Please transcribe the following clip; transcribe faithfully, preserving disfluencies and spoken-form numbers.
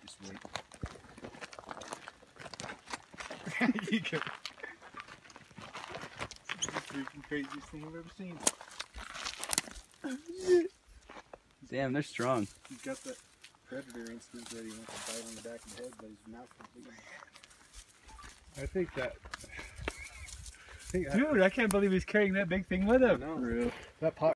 Just wait. You go. It's the freaking craziest thing I've ever seen. Damn, they're strong. He's got that predator instinct that he wants to bite on the back of the head, but his mouth is big enough. I think that. I think Dude, I can't believe he's carrying that big thing with him. I know. For real. That pot